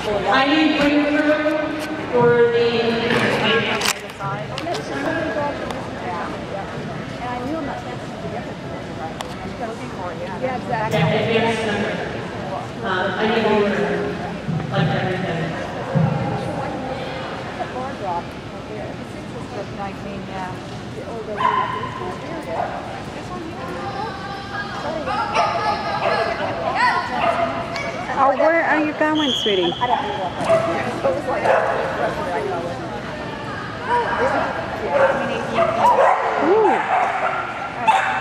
I need bring through for the. Yeah, exactly. I need order, like everything. Oh, where are you going, sweetie? Ooh.